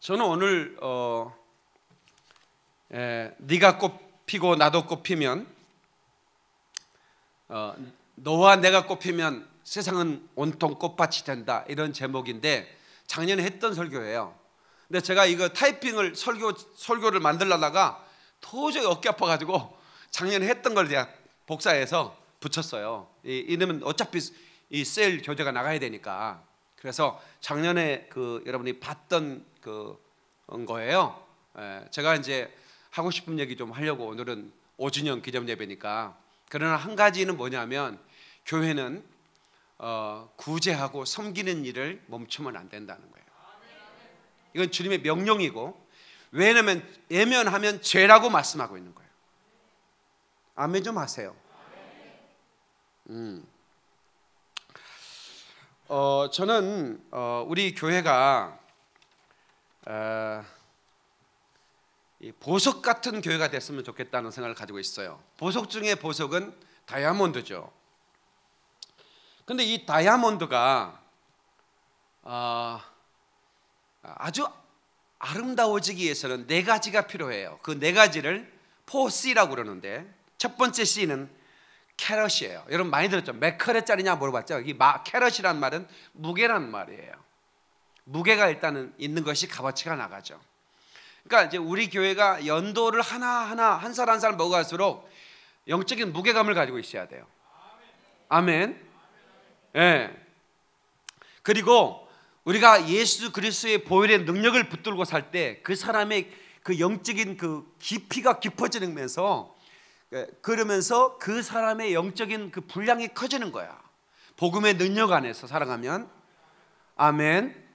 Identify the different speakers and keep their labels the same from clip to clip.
Speaker 1: 저는 오늘 네가 꽃피고 나도 꽃피면 너와 내가 꽃피면 세상은 온통 꽃밭이 된다, 이런 제목인데 작년에 했던 설교예요. 근데 제가 이거 타이핑을 설교를 만들려다가 도저히 어깨 아파가지고 작년에 했던 걸 제가 복사해서 붙였어요. 이러면 어차피 이 셀 교재가 나가야 되니까. 그래서 작년에 여러분이 봤던 거예요. 제가 이제 하고 싶은 얘기 좀 하려고 오늘은 5주년 기념 예배니까. 그러나 한 가지는 뭐냐면 교회는 구제하고 섬기는 일을 멈추면 안 된다는 거예요. 이건 주님의 명령이고, 왜냐하면 예면하면 죄라고 말씀하고 있는 거예요. 아멘 좀 하세요. 저는 우리 교회가 보석 같은 교회가 됐으면 좋겠다는 생각을 가지고 있어요. 보석 중에 보석은 다이아몬드죠. 근데 이 다이아몬드가 아주 아름다워지기 위해서는 네 가지가 필요해요. 그 네 가지를 4C라고 그러는데, 첫 번째 C는 캐럿이에요. 여러분 많이 들었죠? 몇 캐럿짜리냐 물어봤죠? 이 캐럿이란 말은 무게란 말이에요. 무게가 일단은 있는 것이 값어치가 나가죠. 그러니까 이제 우리 교회가 연도를 하나하나 한 살 한 살 먹어갈수록 영적인 무게감을 가지고 있어야 돼요. 아멘. 예. 그리고 우리가 예수 그리스도의 보혈의 능력을 붙들고 살 때 그 사람의 그 영적인 그 깊이가 깊어지면서, 그러면서 그 사람의 영적인 그 분량이 커지는 거야. 복음의 능력 안에서 살아가면. 아멘.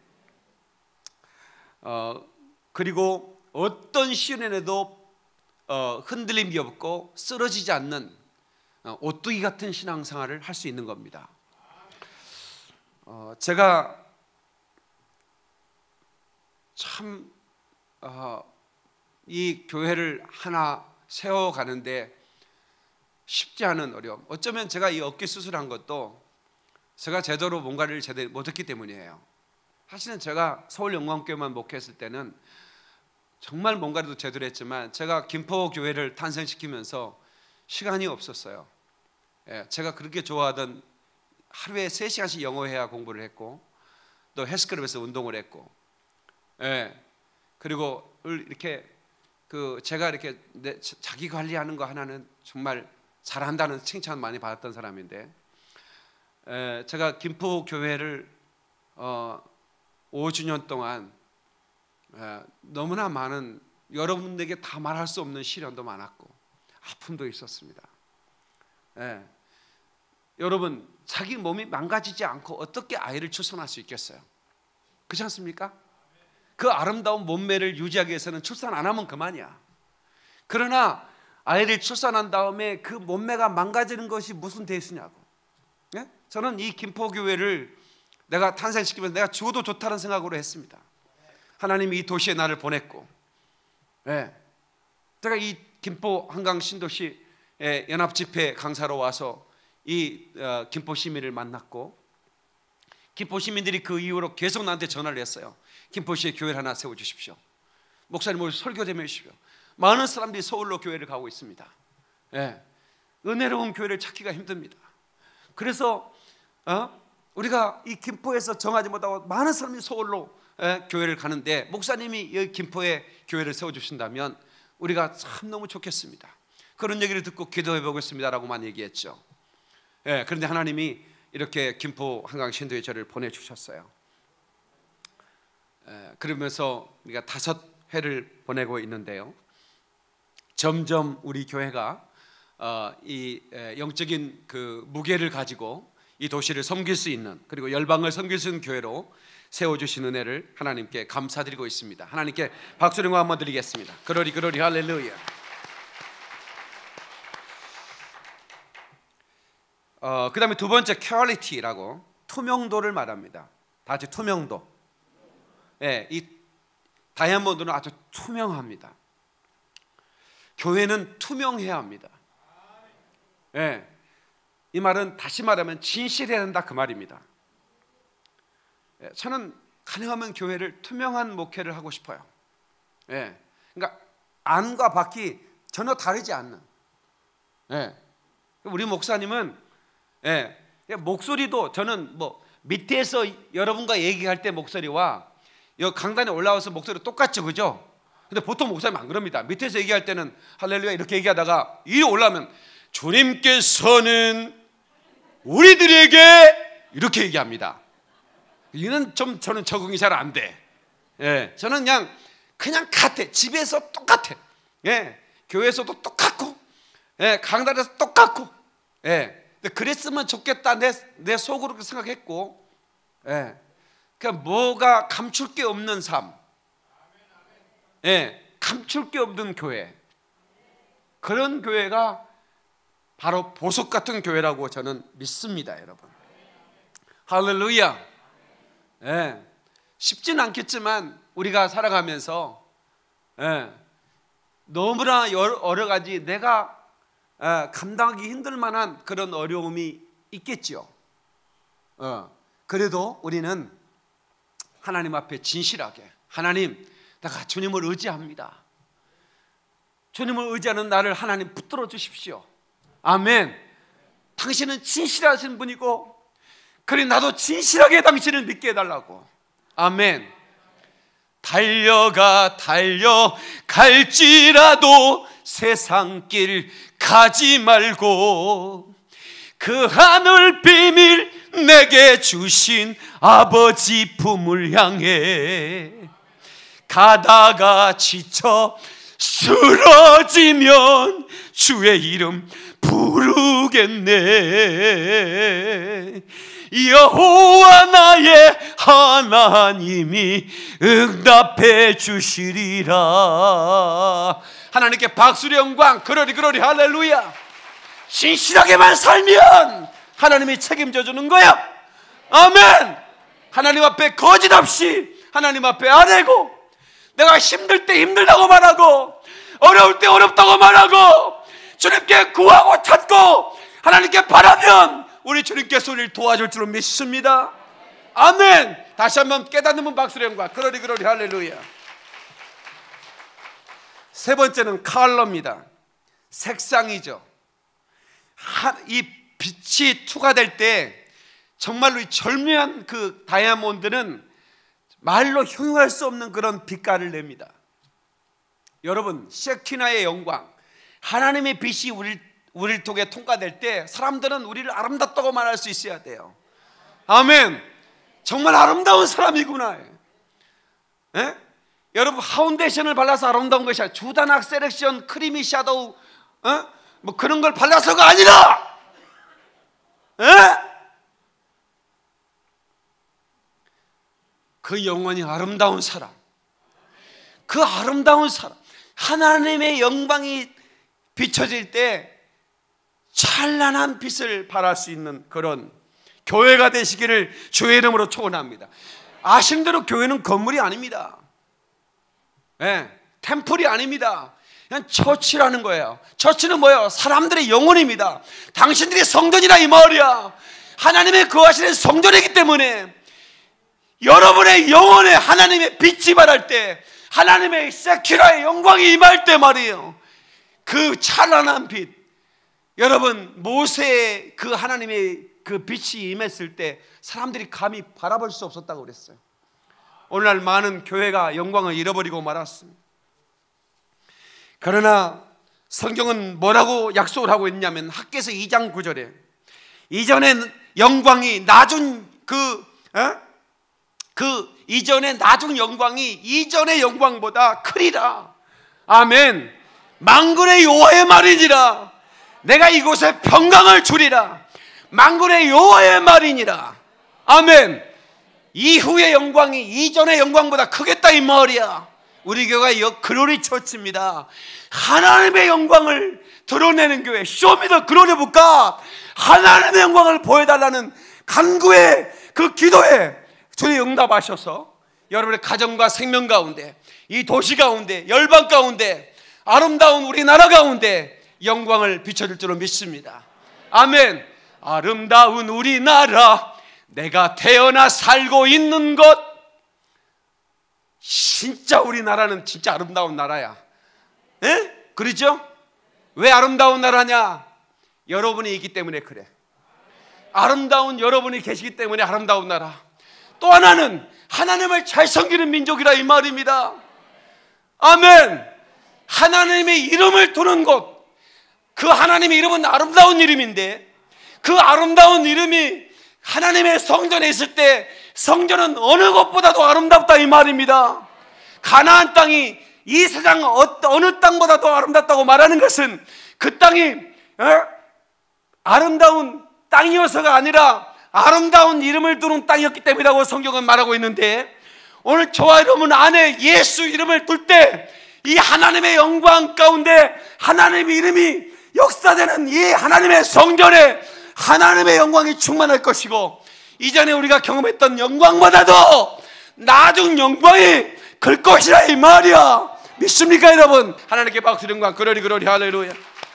Speaker 1: 그리고 어떤 시련에도 흔들림이 없고 쓰러지지 않는 오뚜기 같은 신앙생활을 할 수 있는 겁니다. 제가 참 이 교회를 하나 세워가는데 쉽지 않은 어려움. 어쩌면 제가 이 어깨 수술한 것도 제가 제대로 뭔가를 제대로 못했기 때문이에요. 사실은 제가 서울영광교회만 목회했을 때는 정말 뭔가를 제대로 했지만, 제가 김포교회를 탄생시키면서 시간이 없었어요. 제가 그렇게 좋아하던 하루에 3시간씩 영어회화 공부를 했고, 또 헬스클럽에서 운동을 했고, 그리고 이렇게 제가 이렇게 자기 관리하는 거 하나는 정말 잘한다는 칭찬 많이 받았던 사람인데, 제가 김포교회를 5주년 동안 너무나 많은, 여러분에게 다 말할 수 없는 시련도 많았고 아픔도 있었습니다. 여러분, 자기 몸이 망가지지 않고 어떻게 아이를 출산할 수 있겠어요? 그렇지 않습니까? 그 아름다운 몸매를 유지하기 위해서는 출산 안 하면 그만이야. 그러나 아이를 출산한 다음에 그 몸매가 망가지는 것이 무슨 대수냐고. 저는 이 김포교회를 내가 탄생시키면서 내가 죽어도 좋다는 생각으로 했습니다. 하나님이 이 도시에 나를 보냈고, 제가 이 김포 한강 신도시 연합집회 강사로 와서 이 김포 시민을 만났고, 김포 시민들이 그 이후로 계속 나한테 전화를 했어요. 김포시에 교회를 하나 세워주십시오. 목사님 오늘 설교 좀 해주십시오. 많은 사람들이 서울로 교회를 가고 있습니다. 은혜로운 교회를 찾기가 힘듭니다. 그래서 우리가 이 김포에서 정하지 못하고 많은 사람이 서울로 교회를 가는데, 목사님이 여기 김포에 교회를 세워주신다면 우리가 참 너무 좋겠습니다. 그런 얘기를 듣고 기도해 보겠습니다라고만 얘기했죠. 그런데 하나님이 이렇게 김포 한강 신도에 저를 보내주셨어요. 그러면서 우리가 5회를 보내고 있는데요, 점점 우리 교회가 이 영적인 그 무게를 가지고 이 도시를 섬길 수 있는, 그리고 열방을 섬길 수 있는 교회로 세워주신 은혜를 하나님께 감사드리고 있습니다. 하나님께 박수를 한번 드리겠습니다. 그러리 그러리 할렐루야. 그 다음에 두 번째 퀄리티라고, 투명도를 말합니다. 다 같이 투명도. 이 다이아몬드는 아주 투명합니다. 교회는 투명해야 합니다. 이 말은 다시 말하면 진실해야 한다 그 말입니다. 저는 가능하면 교회를 투명한 목회를 하고 싶어요. 예. 그러니까 안과 밖이 전혀 다르지 않는. 예. 우리 목사님은 예. 목소리도 저는 뭐 밑에서 여러분과 얘기할 때 목소리와 여기 강단에 올라와서 목소리 똑같죠, 그죠? 근데 보통 목사님 안 그럽니다. 밑에서 얘기할 때는 할렐루야 이렇게 얘기하다가 위로 올라오면 주님께서는 우리들에게 이렇게 얘기합니다. 이는 좀 저는 적응이 잘 안 돼. 예, 저는 그냥 같아. 집에서 똑같아. 예, 교회에서도 똑같고, 예, 강단에서 똑같고, 예. 그랬으면 좋겠다. 내 속으로 그렇게 생각했고, 예. 그러니까 뭐가 감출 게 없는 삶, 예, 감출 게 없는 교회. 그런 교회가 바로 보석 같은 교회라고 저는 믿습니다, 여러분. 할렐루야. 예, 쉽지는 않겠지만 우리가 살아가면서 예, 너무나 여러 가지 내가 감당하기 힘들 만한 그런 어려움이 있겠죠. 그래도 우리는 하나님 앞에 진실하게 하나님, 내가 주님을 의지합니다. 주님을 의지하는 나를 하나님 붙들어 주십시오. 아멘. 당신은 진실하신 분이고 그래 나도 진실하게 당신을 믿게 해달라고. 아멘. 달려갈지라도 세상 길 가지 말고 그 하늘 비밀 내게 주신 아버지 품을 향해 가다가 지쳐 쓰러지면 주의 이름 부르겠네. 여호와 나의 하나님이 응답해 주시리라. 하나님께 박수리 영광. 그러리 할렐루야. 신실하게만 살면 하나님이 책임져 주는 거야. 아멘. 하나님 앞에 거짓 없이 하나님 앞에 아뢰고, 내가 힘들 때 힘들다고 말하고 어려울 때 어렵다고 말하고 주님께 구하고 찾고 하나님께 바라면 우리 주님께서 우리를 도와줄 줄로 믿습니다. 아멘. 다시 한번 깨닫는 분 박수리 영광. 그러리 할렐루야. 세 번째는 컬러입니다. 색상이죠. 이 빛이 투과될 때 정말로 이 절묘한 그 다이아몬드는 말로 형용할 수 없는 그런 빛깔을 냅니다. 여러분, 셰키나의 영광, 하나님의 빛이 우리를 통해 통과될 때 사람들은 우리를 아름답다고 말할 수 있어야 돼요. 아멘. 정말 아름다운 사람이구나. 예? 여러분, 파운데이션을 발라서 아름다운 것이 아니라 주단악 셀렉션 크리미 샤도우 뭐 그런 걸 발라서가 아니라, 그 영원히 아름다운 사람, 그 아름다운 사람, 하나님의 영광이 비춰질 때 찬란한 빛을 발할 수 있는 그런 교회가 되시기를 주의 이름으로 축원합니다. 아시는 대로 교회는 건물이 아닙니다. 템플이 아닙니다. 그냥 처치라는 거예요. 처치는 뭐예요? 사람들의 영혼입니다. 당신들이 성전이라 이 말이야. 하나님의 거하시는 성전이기 때문에 여러분의 영혼에 하나님의 빛이 발할 때, 하나님의 세키라의 영광이 임할 때 말이에요, 그 찬란한 빛, 여러분 모세의 그 하나님의 그 빛이 임했을 때 사람들이 감히 바라볼 수 없었다고 그랬어요. 오늘날 많은 교회가 영광을 잃어버리고 말았습니다. 그러나 성경은 뭐라고 약속을 하고 있냐면 학개서 2장 9절에 이전에 영광이 낮은 이전에 낮은 영광이 이전의 영광보다 크리라. 아멘. 만군의 여호와의 말이니라. 내가 이곳에 평강을 주리라. 만군의 여호와의 말이니라. 아멘. 이후의 영광이 이전의 영광보다 크겠다 이 말이야. 우리 교회가 글로리 처치입니다. 하나님의 영광을 드러내는 교회, 쇼미더 글로리 북가, 하나님의 영광을 보여달라는 간구의 그 기도에 주님 응답하셔서 여러분의 가정과 생명 가운데, 이 도시 가운데, 열방 가운데, 아름다운 우리나라 가운데 영광을 비춰줄 줄로 믿습니다. 아멘. 아름다운 우리나라, 내가 태어나 살고 있는 것, 진짜 우리나라는 진짜 아름다운 나라야. 에? 그렇죠? 왜 아름다운 나라냐? 여러분이 있기 때문에 그래. 아름다운 여러분이 계시기 때문에 아름다운 나라. 또 하나는 하나님을 잘 섬기는 민족이라 이 말입니다. 아멘. 하나님의 이름을 두는 곳, 그 하나님의 이름은 아름다운 이름인데 그 아름다운 이름이 하나님의 성전에 있을 때 성전은 어느 것보다도 아름답다 이 말입니다. 가나안 땅이 이 세상 어느 땅보다도 아름답다고 말하는 것은 그 땅이 아름다운 땅이어서가 아니라 아름다운 이름을 두는 땅이었기 때문이라고 성경은 말하고 있는데, 오늘 저와 여러분 안에 예수 이름을 둘 때 이 하나님의 영광 가운데 하나님의 이름이 역사되는 이 하나님의 성전에 하나님의 영광이 충만할 것이고, 이전에 우리가 경험했던 영광보다도 나중 영광이 클 것이라 이 말이야. 믿습니까 여러분? 하나님께 박수 영광 그러리 그러리 할렐루야.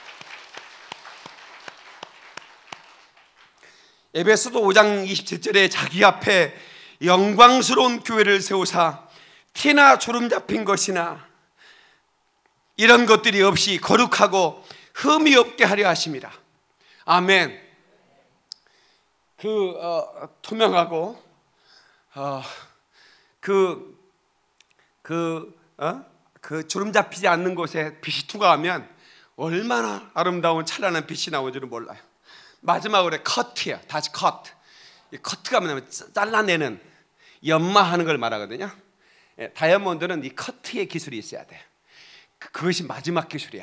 Speaker 1: 에베소서 5장 27절에 자기 앞에 영광스러운 교회를 세우사 티나 주름 잡힌 것이나 이런 것들이 없이 거룩하고 흠이 없게 하려 하십니다. 아멘. 투명하고 주름 잡히지 않는 곳에 빛이 투과하면 얼마나 아름다운 찬란한 빛이 나오는지는 몰라요. 마지막으로 커트야. 다시 커트. 이 커트가 뭐냐면 잘라내는, 연마하는 걸 말하거든요. 다이아몬드는 이 커트의 기술이 있어야 돼. 그것이 마지막 기술이야.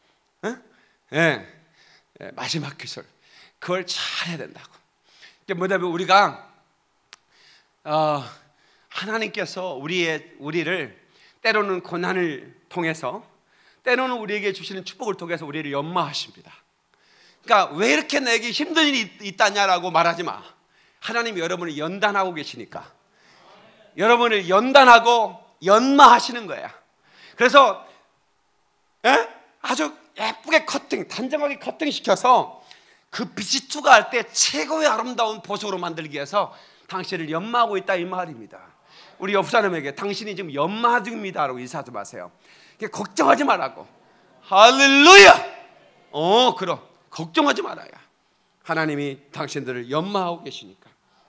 Speaker 1: 마지막 기술. 그걸 잘 해야 된다고. 이게 뭐냐면 우리가 하나님께서 우리를 때로는 고난을 통해서, 때로는 우리에게 주시는 축복을 통해서 우리를 연마하십니다. 그러니까 왜 이렇게 내게 힘든 일이 있다냐라고 말하지 마. 하나님이 여러분을 연단하고 계시니까. 여러분을 연단하고 연마하시는 거야. 그래서 아주 예쁘게 단정하게 커팅시켜서 그 빛이 투과할 때 최고의 아름다운 보석으로 만들기 위해서 당신을 연마하고 있다 이 말입니다. 우리 옆 사람에게 당신이 지금 연마 중입니다 라고 인사하지 마세요. 걱정하지 말라고. 할렐루야. 그럼 걱정하지 말아야. 하나님이 당신들을 연마하고 계시니까.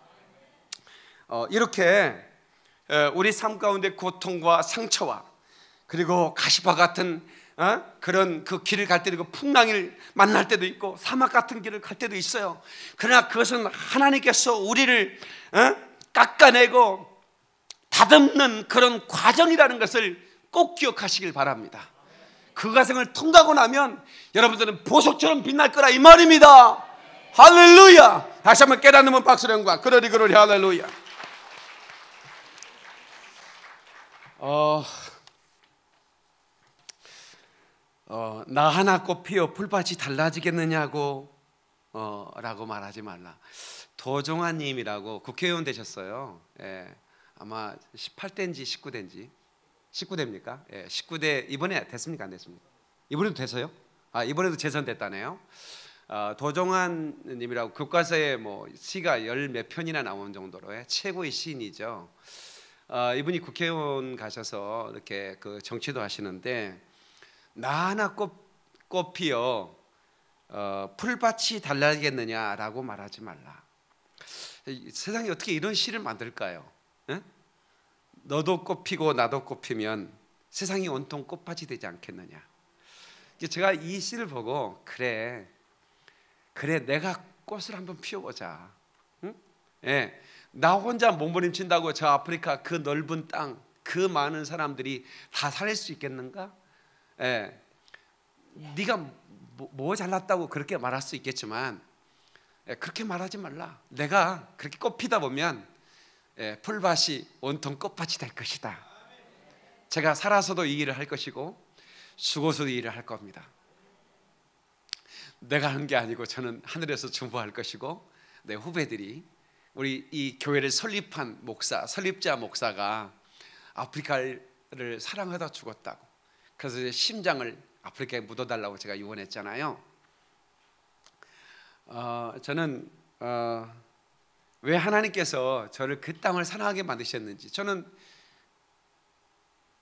Speaker 1: 이렇게 우리 삶 가운데 고통과 상처와 그리고 가시와 같은 그런 그 길을 갈 때도 있고, 풍랑을 만날 때도 있고, 사막 같은 길을 갈 때도 있어요. 그러나 그것은 하나님께서 우리를 깎아내고 다듬는 그런 과정이라는 것을 꼭 기억하시길 바랍니다. 그 과정을 통과하고 나면 여러분들은 보석처럼 빛날 거라 이 말입니다. 할렐루야. 다시 한번 깨닫는 박수로 영광 그러리 그러리 할렐루야. 나 하나 꽃 피어 풀밭이 달라지겠느냐고 라고 말하지 말라. 도종환 님이라고 국회의원 되셨어요. 아마 18대인지 19대인지 19대입니까? 19대 이번에 됐습니까? 안 됐습니까? 이번에도 됐어요? 이번에도 재선됐다네요. 도종환 님이라고 교과서에 시가 열 몇 편이나 나온 정도로 최고의 시인이죠. 이분이 국회의원 가셔서 이렇게 그 정치도 하시는데, 나 하나 꽃 피어 풀밭이 달라지겠느냐라고 말하지 말라. 세상에 어떻게 이런 시를 만들까요? 너도 꽃 피고 나도 꽃 피면 세상이 온통 꽃밭이 되지 않겠느냐. 제가 이 시를 보고 그래 내가 꽃을 한번 피워보자. 나 혼자 몸부림친다고 저 아프리카 그 넓은 땅, 그 많은 사람들이 다 살릴 수 있겠는가? 네가 뭐 잘났다고 그렇게 말할 수 있겠지만 그렇게 말하지 말라. 내가 그렇게 꽃 피다 보면 풀밭이 온통 꽃밭이 될 것이다. 제가 살아서도 이 일을 할 것이고 죽어서도 이 일을 할 겁니다. 내가 하는 게 아니고 저는 하늘에서 중보할 것이고, 내 후배들이, 우리 이 교회를 설립한 설립자 목사가 아프리카를 사랑하다 죽었다고. 그래서 이제 심장을 아프리카에 묻어달라고 제가 유언했잖아요. 저는 왜 하나님께서 저를 그 땅을 사랑하게 만드셨는지, 저는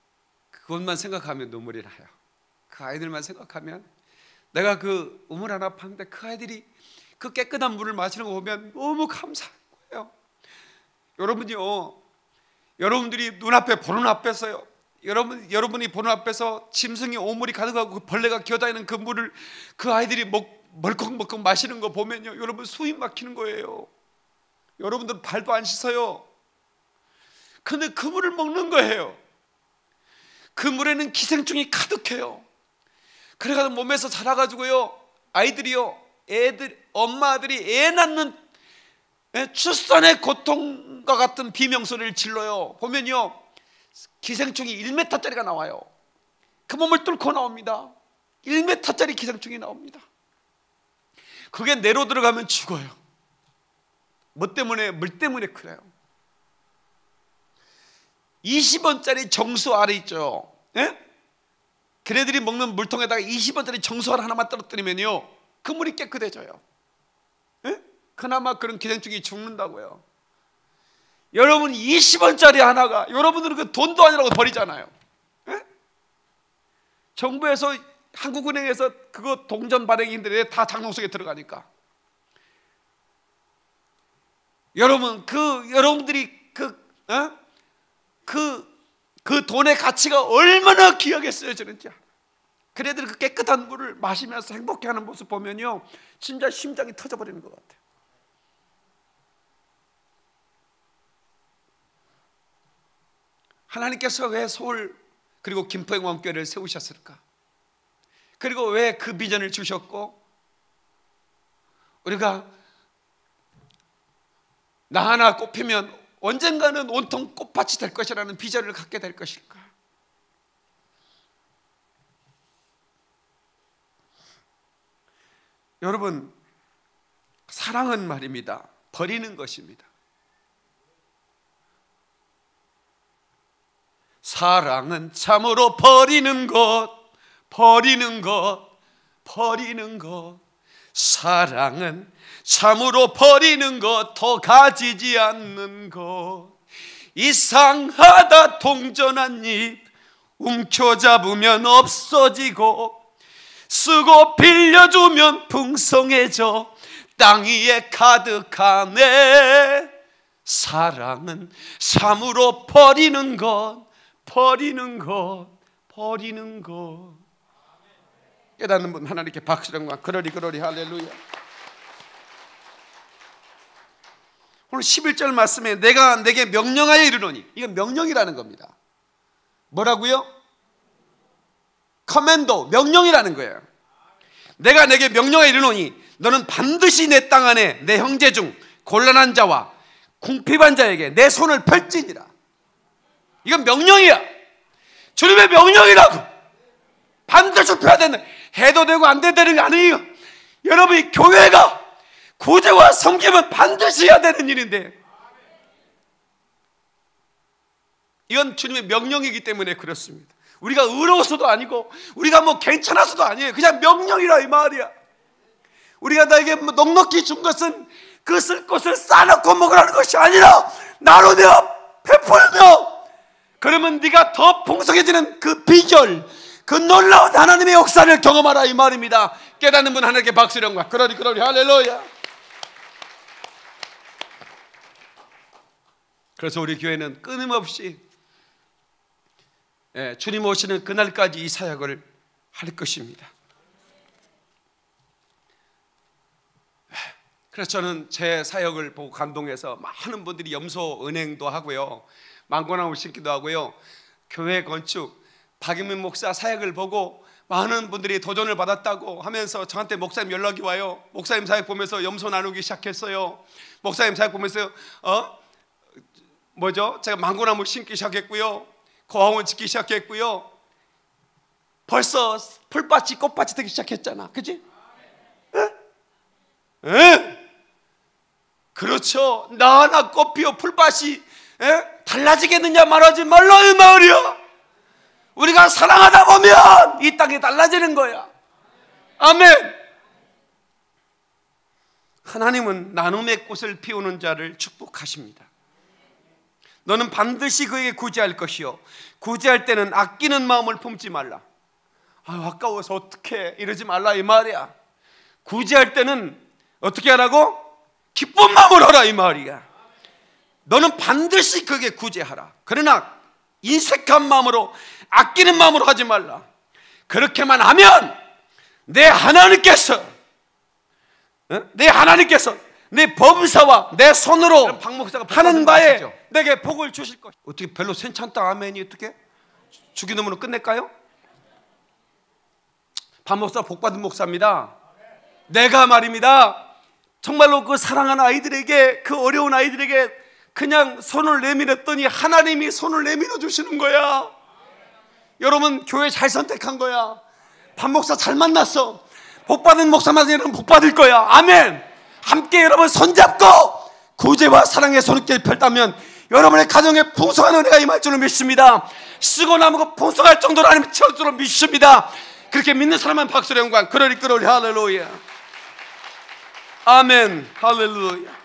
Speaker 1: 그것만 생각하면 눈물이 나요. 그 아이들만 생각하면, 내가 그 우물 하나 파는데 그 아이들이 그 깨끗한 물을 마시는 거 보면 너무 감사한 거예요. 여러분이요, 여러분들이 눈앞에 보는 앞에서요, 여러분이 보는 앞에서 짐승이 오물이 가득하고 그 벌레가 기어다니는 그 물을 그 아이들이 멀컥멀컥 마시는 거 보면요, 여러분 숨이 막히는 거예요. 여러분들 발도 안 씻어요. 근데 그 물을 먹는 거예요. 그 물에는 기생충이 가득해요. 그래가지고 몸에서 자라가지고요, 아이들이요, 엄마들이 애 낳는 출산의 고통과 같은 비명소리를 질러요. 보면요, 기생충이 1m짜리가 나와요. 그 몸을 뚫고 나옵니다. 1m짜리 기생충이 나옵니다. 그게 내로 들어가면 죽어요. 뭐 때문에? 물 때문에 그래요. 20원짜리 정수알 있죠, 예? 걔네들이 먹는 물통에다가 20원짜리 정수알 하나만 떨어뜨리면요, 그 물이 깨끗해져요. 예? 그나마 그런 기생충이 죽는다고요. 여러분 20원짜리 하나가, 여러분들은 그 돈도 아니라고 버리잖아요. 예? 정부에서, 한국은행에서 그거 동전 발행인들이 다 장롱 속에 들어가니까. 여러분, 여러분들이 그 돈의 가치가 얼마나 귀하게 쓰여지는지. 그래들 그 깨끗한 물을 마시면서 행복해하는 모습 보면요, 진짜 심장이 터져버리는 것 같아요. 하나님께서 왜 서울 그리고 김포행원교회를 세우셨을까? 그리고 왜 그 비전을 주셨고, 우리가 나 하나 꼽히면 언젠가는 온통 꽃밭이 될 것이라는 비전을 갖게 될 것일까? 여러분, 사랑은 말입니다, 버리는 것입니다. 사랑은 참으로 버리는 것, 버리는 것, 버리는 것. 사랑은 참으로 버리는 것, 더 가지지 않는 것. 이상하다 동전한 입 움켜잡으면 없어지고, 쓰고 빌려주면 풍성해져 땅 위에 가득하네. 사랑은 참으로 버리는 것, 버리는 것, 버리는 것. 깨닫는 분 하나님께 박수령과 그러리 그러리 할렐루야. 오늘 11절 말씀에 내가 내게 명령하여 이르노니, 이건 명령이라는 겁니다. 뭐라고요? 커맨도, 명령이라는 거예요. 내가 내게 명령하여 이르노니 너는 반드시 내 땅 안에 내 형제 중 곤란한 자와 궁핍한 자에게 내 손을 펼지니라. 이건 명령이야. 주님의 명령이라고. 반드시 펴야 된다. 해도 되고 안 돼도 되는 게 아니에요. 여러분이 교회가 구제와 섬김은 반드시 해야 되는 일인데, 이건 주님의 명령이기 때문에 그렇습니다. 우리가 의로워서도 아니고 우리가 뭐 괜찮아서도 아니에요. 그냥 명령이라 이 말이야. 우리가 나에게 넉넉히 준 것은 그 쓸 것을 싸놓고 먹으라는 것이 아니라 나누며 베풀며, 그러면 네가 더 풍성해지는 그 비결, 그 놀라운 하나님의 역사를 경험하라 이 말입니다. 깨닫는 분 하나님께 박수령과 그러리 그러리 할렐루야. 그래서 우리 교회는 끊임없이 주님 오시는 그날까지 이 사역을 할 것입니다. 그래서 저는 제 사역을 보고 감동해서 많은 분들이 염소 은행도 하고요, 망고나무 심기도 하고요, 교회 건축, 박영민 목사 사역을 보고 많은 분들이 도전을 받았다고 하면서 저한테 목사님 연락이 와요. 목사님 사역 보면서 염소 나누기 시작했어요. 목사님 사역 보면서 제가 망고나무 심기 시작했고요, 고아원 짓기 시작했고요, 벌써 풀밭이 꽃밭이 되기 시작했잖아, 그치? 그렇죠. 나 하나 꽃 피워 풀밭이 달라지겠느냐 말하지 말라 이 말이야. 우리가 사랑하다 보면 이 땅이 달라지는 거야. 아멘. 하나님은 나눔의 꽃을 피우는 자를 축복하십니다. 너는 반드시 그에게 구제할 것이요 구제할 때는 아끼는 마음을 품지 말라. 아까워서 어떡해 이러지 말라 이 말이야. 구제할 때는 어떻게 하라고? 기쁜 마음으로 하라 이 말이야. 너는 반드시 그에게 구제하라. 그러나 인색한 마음으로 아끼는 마음으로 하지 말라. 그렇게만 하면 내 하나님께서 내 범사와 내 손으로 하는 바에 내게 복을 주실 것이다. 어떻게 별로 괜찮다 아멘이 어떻게? 죽이놈으로 끝낼까요? 박 목사 복받은 목사입니다. 내가 말입니다 정말로 그 사랑하는 아이들에게, 그 어려운 아이들에게 그냥 손을 내밀었더니 하나님이 손을 내밀어 주시는 거야. 여러분 교회 잘 선택한 거야. 박 목사 잘 만났어. 복받은 목사만 여러분 복받을 거야. 아멘. 함께 여러분 손잡고 구제와 사랑의 손을 펼다면 여러분의 가정에 풍성한 은혜가 임할 줄로 믿습니다. 쓰고 남고 풍성할 정도로 하나님 채울 줄로 믿습니다. 그렇게 믿는 사람만 박수로 영광. 그러리 할렐루야. 아멘. 할렐루야.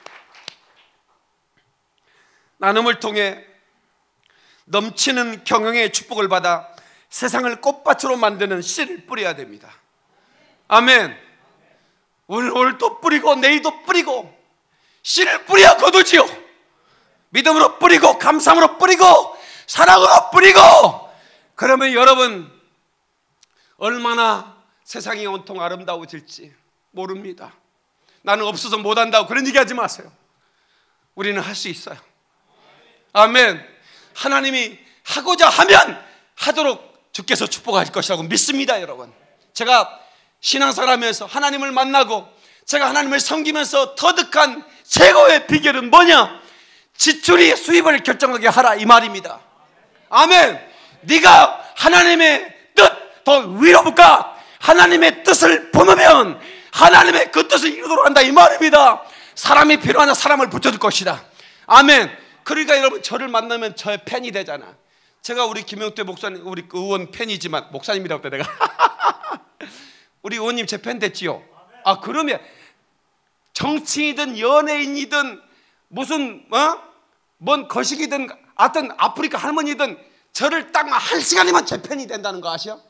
Speaker 1: 나눔을 통해 넘치는 경영의 축복을 받아 세상을 꽃밭으로 만드는 씨를 뿌려야 됩니다. 아멘. 오늘 또 뿌리고 내일도 뿌리고 씨를 뿌려 거두지요. 믿음으로 뿌리고 감사함으로 뿌리고 사랑으로 뿌리고, 그러면 여러분 얼마나 세상이 온통 아름다워질지 모릅니다. 나는 없어서 못한다고 그런 얘기하지 마세요. 우리는 할 수 있어요. 아멘. 하나님이 하고자 하면 하도록 주께서 축복하실 것이라고 믿습니다. 여러분, 제가 신앙생활하면서 하나님을 만나고 제가 하나님을 섬기면서 터득한 최고의 비결은 뭐냐? 지출이 수입을 결정하게 하라 이 말입니다. 아멘. 네가 하나님의 뜻 더 위로 볼까? 하나님의 뜻을 품으면 하나님의 그 뜻을 이루도록 한다 이 말입니다. 사람이 필요하냐 사람을 붙여줄 것이다. 아멘. 그러니까 여러분 저를 만나면 저의 팬이 되잖아. 제가 우리 김영태 목사님, 우리 의원 팬이지만 목사님이라고 때 내가 우리 의원님 제 팬 됐지요. 그러면 정치인이든 연예인이든 무슨 뭔 거식이든 하여튼 아프리카 할머니든 저를 딱 한 시간이면 제 팬이 된다는 거 아시오?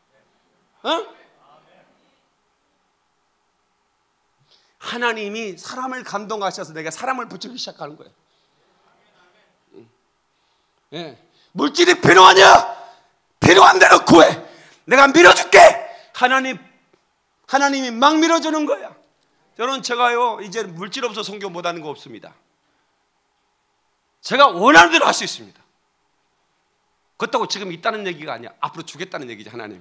Speaker 1: 하나님이 사람을 감동하셔서 내가 사람을 붙이기 시작하는 거예요. 예. 물질이 필요하냐? 필요한 대로 구해. 내가 밀어줄게. 하나님이 막 밀어주는 거야. 저는 제가요 이제 물질 없어 성경 못하는 거 없습니다. 제가 원하는 대로 할 수 있습니다. 그렇다고 지금 있다는 얘기가 아니야. 앞으로 주겠다는 얘기지 하나님이.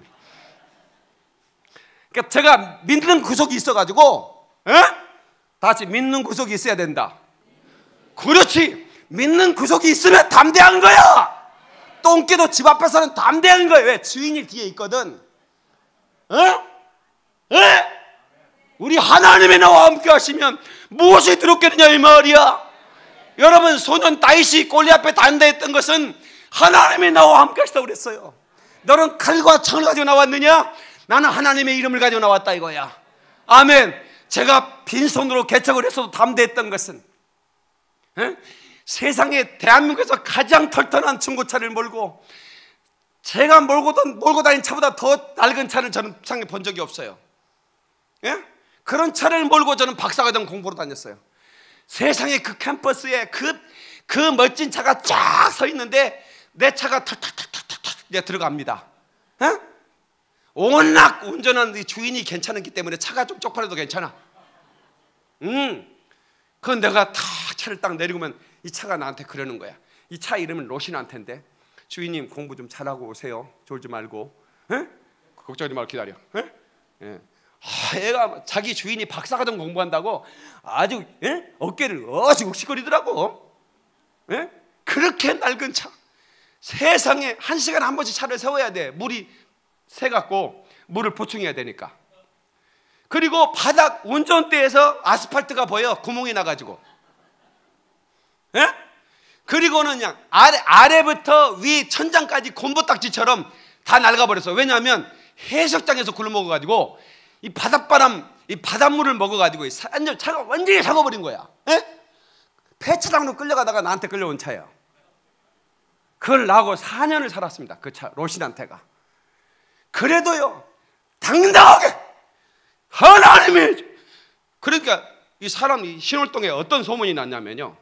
Speaker 1: 그러니까 제가 믿는 구석이 있어가지고 다 같이 믿는 구석이 있어야 된다. 그렇지. 믿는 구석이 있으면 담대한 거야. 똥개도 집 앞에서는 담대한 거예요. 왜? 주인이 뒤에 있거든. 우리 하나님이 나와 함께 하시면 무엇이 두렵겠느냐 이 말이야. 여러분 소년 다윗이 골리앗 앞에 단대했던 것은 하나님이 나와 함께 하시다고 그랬어요. 너는 칼과 창을 가지고 나왔느냐? 나는 하나님의 이름을 가지고 나왔다 이거야. 아멘. 제가 빈손으로 개척을 했어도 담대했던 것은 세상에 대한민국에서 가장 털털한 중고차를 몰고 제가 몰고 다닌 차보다 더 낡은 차를 저는 세상에 본 적이 없어요. 그런 차를 몰고 저는 박사과정 공부로 다녔어요. 세상에 그 캠퍼스에 그 멋진 차가 쫙 서 있는데 내 차가 탁탁탁탁탁 들어갑니다. 워낙 운전하는 주인이 괜찮았기 때문에 차가 좀 쪽팔려도 괜찮아. 그건 내가 다 차를 딱 내리고면 이 차가 나한테 그러는 거야. 이 차 이름은 로시난테인데 주인님 공부 좀 잘하고 오세요. 졸지 말고. 걱정하지 말고 기다려. 애가 자기 주인이 박사과정 공부한다고 아주 어깨를 어지 욱시거리더라고. 그렇게 낡은 차. 세상에 1시간에 한 번씩 차를 세워야 돼. 물이 새갖고 물을 보충해야 되니까. 그리고 바닥 운전대에서 아스팔트가 보여. 구멍이 나가지고. 그리고는 그냥 아래부터 위 천장까지 곰보딱지처럼 다 낡아버렸어. 왜냐하면 해수욕장에서 굴러먹어가지고 이 바닷바람, 이 바닷물을 먹어가지고 차가 완전히 작아버린 거야. 폐차장으로 끌려가다가 나한테 끌려온 차야. 그걸 낳고 4년을 살았습니다. 그 롯신한테가. 그래도요 당당하게 하나님이, 그러니까 이 사람이 신월동에 어떤 소문이 났냐면요,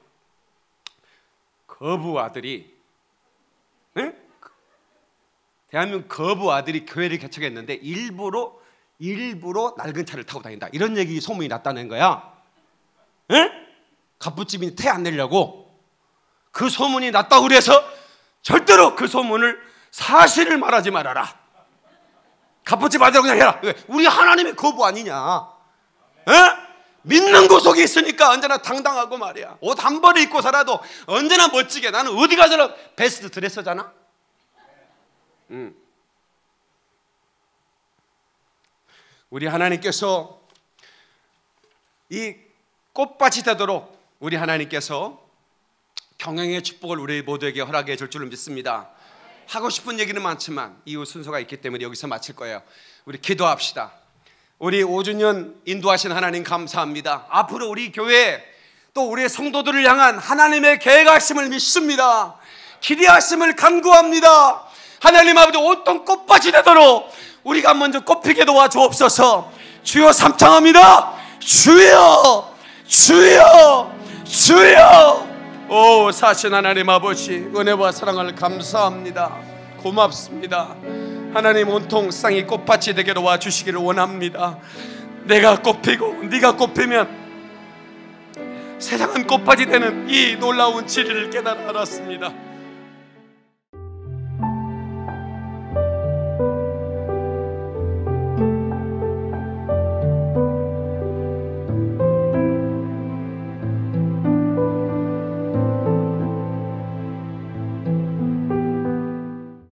Speaker 1: 거부 아들이, 네? 대한민국 거부 아들이 교회를 개척했는데 일부러 낡은 차를 타고 다닌다, 이런 얘기 소문이 났다는 거야. 네? 갑부집이 태 안 내려고 그 소문이 났다고 그래서 절대로 그 소문을 사실을 말하지 말아라. 갑부집 아들 그냥 해라. 우리 하나님의 거부 아니냐? 에? 믿는 구속이 있으니까 언제나 당당하고 말이야. 옷 한 벌 입고 살아도 언제나 멋지게. 나는 어디 가서나 베스트 드레서잖아. 우리 하나님께서 이 꽃밭이 되도록 우리 하나님께서 경영의 축복을 우리 모두에게 허락해 줄 줄을 믿습니다. 하고 싶은 얘기는 많지만 이후 순서가 있기 때문에 여기서 마칠 거예요. 우리 기도합시다. 우리 5주년 인도하신 하나님 감사합니다. 앞으로 우리 교회 또 우리의 성도들을 향한 하나님의 계획하심을 믿습니다. 기대하심을 간구합니다. 하나님 아버지, 어떤 꽃밭이 되도록 우리가 먼저 꽃피게 도와주옵소서. 주여 삼창합니다. 주여, 주여, 주여. 오 사신 하나님 아버지, 은혜와 사랑을 감사합니다. 고맙습니다. 하나님, 온통 쌍이 꽃밭이 되게 도와주시기를 원합니다. 내가 꽃피고 네가 꽃피면 세상은 꽃밭이 되는 이 놀라운 진리를 깨달아 알았습니다.